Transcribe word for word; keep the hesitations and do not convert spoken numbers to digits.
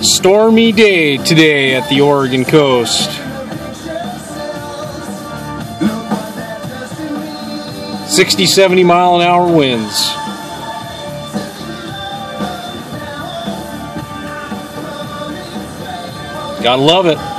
Stormy day today at the Oregon coast. sixty, seventy mile an hour winds. Gotta love it.